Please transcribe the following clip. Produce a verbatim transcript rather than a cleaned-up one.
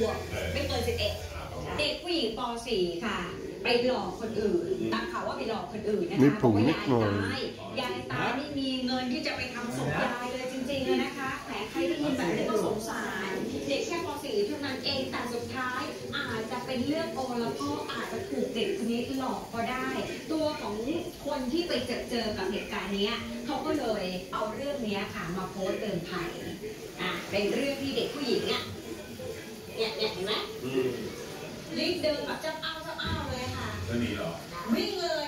วบไม่เกินสิบเอ็ดเด็กผู้หญิงป สี่ค่ะไปหลอกคนอื่นตั้งข่าวว่าไปหลอกคนอื่นนะคะเพราะว่ายายตายยายตายไม่มีเงินที่จะไปทำศพยายเลยจริงๆเลยนะคะแหมใครได้ยินแบบนี้ก็สงสารเด็กแค่ป สี่เท่านั้นเองแต่สุดท้ายอาจจะเป็นเรื่องโอละพ่ออาจจะถูกเด็กคนนี้หลอกก็ได้ตัวของคนที่ไปเจอเจอกับเหตุการณ์นี้เขาก็เลยเอาเรื่องนี้ค่ะมาโพสต์เตือนภัยอ่ะเป็นเรื่องที่เด็กผู้หญิงอ่ะเนี่ยเนี่ยเห็นไหมรีบเดินแบบจะเอาจะเอาเลยค่ะจะหนีเหรอวิ่งเลย